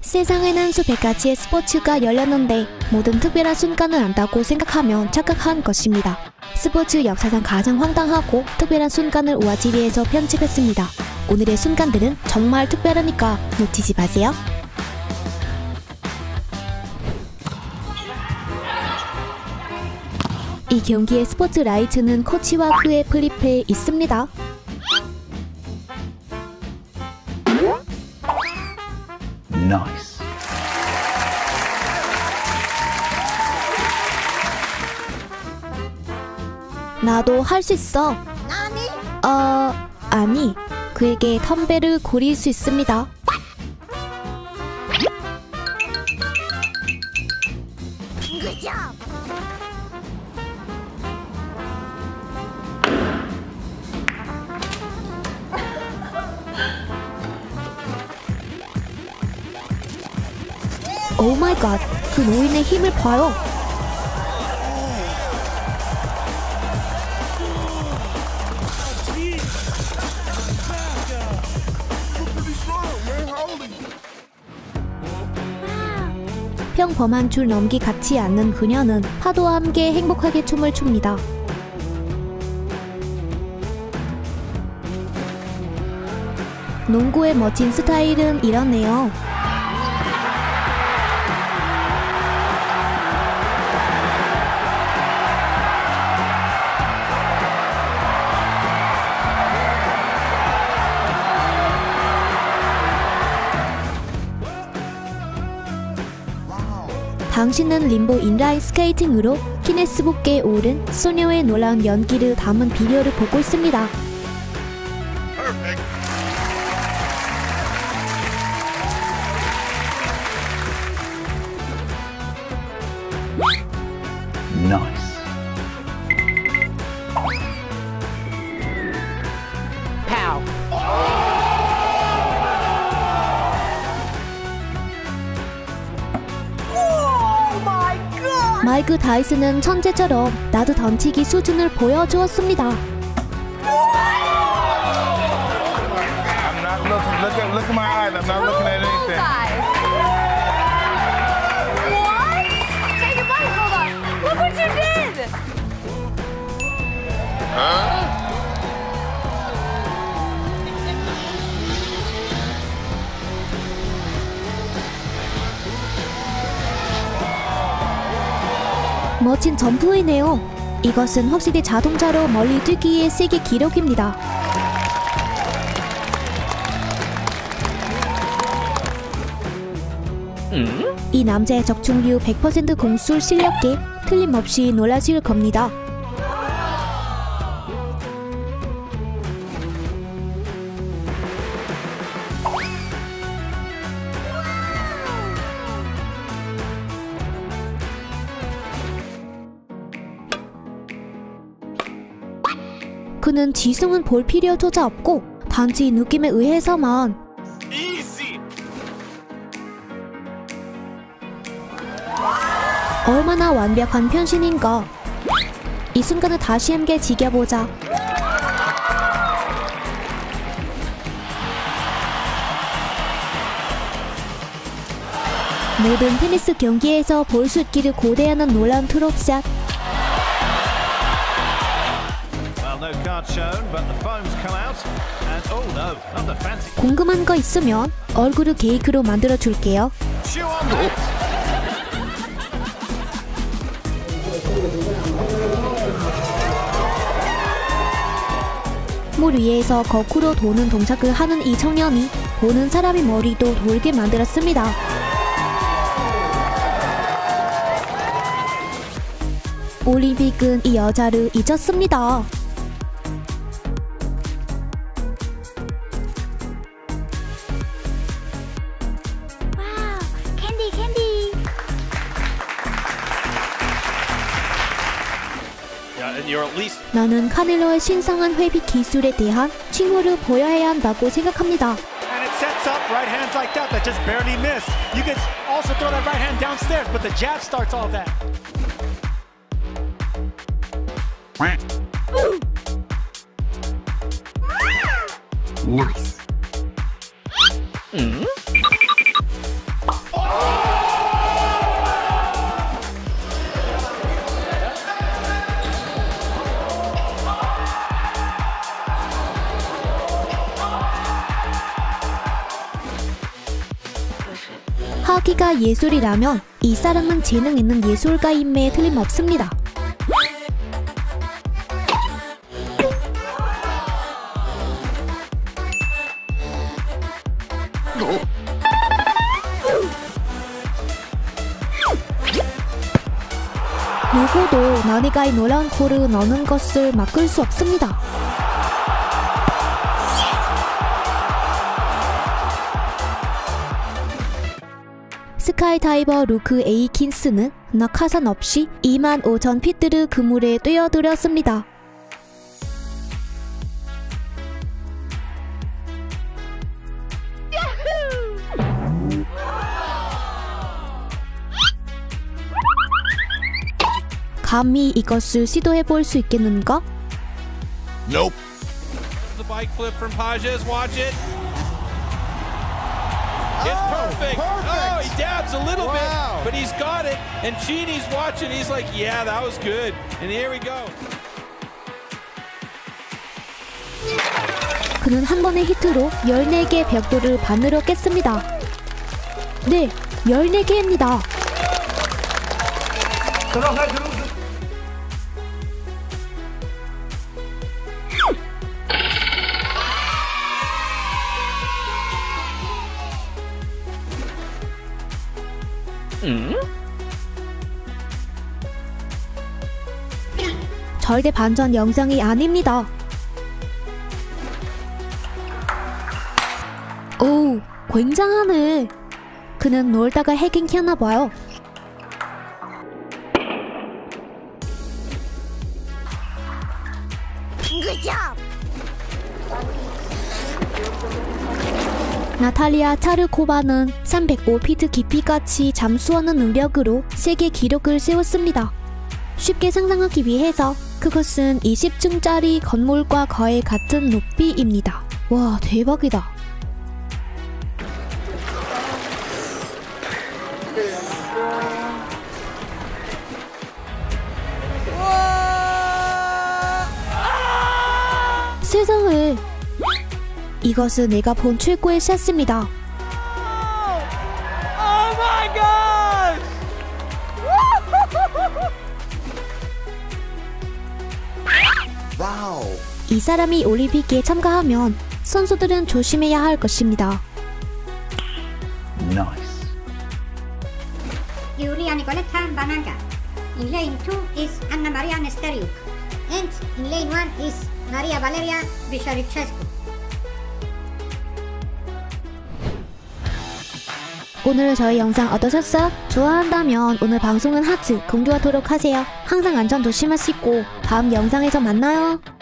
세상에는 수백 가지의 스포츠가 열렸는데 모든 특별한 순간은 안다고 생각하면 착각한 것입니다. 스포츠 역사상 가장 황당하고 특별한 순간을 우아지리에서 편집했습니다. 오늘의 순간들은 정말 특별하니까 놓치지 마세요. 이 경기의 스포트라이트는 코치와 그의 플립에 있습니다. Nice. 나도 할 수 있어. 아니. 그에게 텀벨을 고릴 수 있습니다. 오 마이 갓, 그 노인의 힘을 봐요. 평범한 줄 넘기 같지 않는 그녀는 파도와 함께 행복하게 춤을 춥니다. 농구의 멋진 스타일은 이렇네요. 당신은 림보 인라인 스케이팅으로 기네스북에 오른 소녀의 놀라운 연기를 담은 비디오를 보고 있습니다. Nice. Pow. 마이크 다이슨은 천재처럼 나도 던지기 수준을 보여주었습니다. I'm not looking. Look at my eyes. I'm not looking at anything. What? Take your body. Hold on. Look what you did. 멋진 점프이네요. 이것은 확실히 자동차로 멀리 뛰기의 세계 기록입니다. 이 남자의 적중률 100% 공술 실력에 틀림없이 놀라실 겁니다. 그는 지승은 볼 필요조차 없고 단지 느낌에 의해서만 얼마나 완벽한 변신인가. 이 순간을 다시 함께 지켜보자. 모든 테니스 경기에서 볼 수 있기를 고대하는 놀라운 트롭샷. 궁금한 거 있으면 얼굴을 케이크로 만들어 줄게요. 물 위에서 거꾸로 도는 동작을 하는 이 청년이 보는 사람의 머리도 돌게 만들었습니다. 올림픽은 이 여자를 잊었습니다. 나는 카넬로의 신성한 회비 기술에 대한 칭호를 보여야 한다고 생각합니다. Nice. 하기가 예술이라면 이 사람은 재능 있는 예술가임에 틀림없습니다. 누구도 나니가의 노란 코를 넣는 것을 막을 수 없습니다. 스카이다이버 루크 에이킨스는 낙하산 없이 25,000피트를 그물에 뛰어들었습니다. 감히 이것을 시도해볼 수 있겠는가? Nope. The bike flip from Pages. Watch it. It's perfect. Oh, he dabs a little bit, but he's got it. And Genie's watching. He's like, yeah, that was good. And here we go. 그는 한 번의 히트로 14개의 벽돌을 반으로 깼습니다. 네, 14개입니다. 절대 반전 영상이 아닙니다. 오, 굉장하네. 그는 놀다가 해킹했나봐요. 나탈리아 차르코바는 305피트 깊이까지 잠수하는 능력으로 세계 기록을 세웠습니다. 쉽게 상상하기 위해서 그것은 20층짜리 건물과 거의 같은 높이입니다. 와, 대박이다. 세상에, 이것은 내가 본 최고의 샷입니다. Oh my God! Wow. 이 사람이 올림픽에 참가하면 선수들은 조심해야 할 것입니다. Nice. Iulia Nicoleta Bananga. In lane 2 is Anna Maria Nesteriuk. And in lane 1 is Maria Valeria Vișoricescu. 오늘 저희 영상 어떠셨어요? 좋아한다면 오늘 방송은 하트, 공유하도록 하세요. 항상 안전 조심하시고 다음 영상에서 만나요.